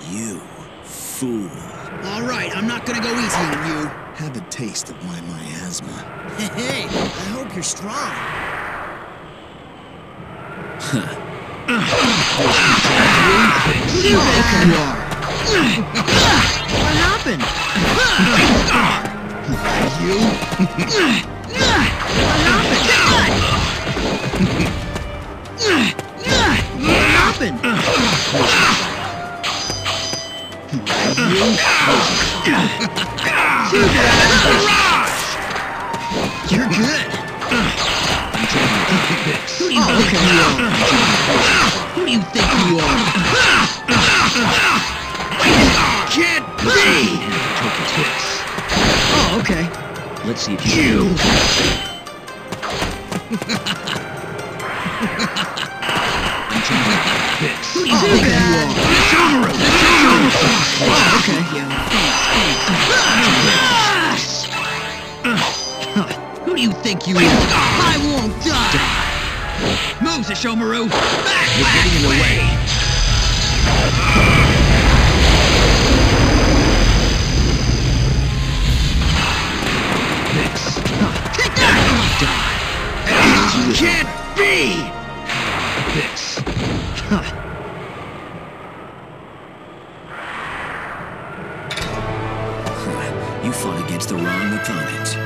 You fool. All right, I'm not gonna go easy on you. Have a taste of my miasma. Hey, I hope you're strong. Who do you think you are? What happened? You? What happened? What happened? You're good. Who do you think you are? Can't be! Oh, okay. Let's see if you... Who do you think you are? Sesshomaru! Oh, okay. Who do you think you are? I won't die! Move, Sesshomaru! Back! You're getting in the way! Take that! Can't be! You fought against the wrong opponent.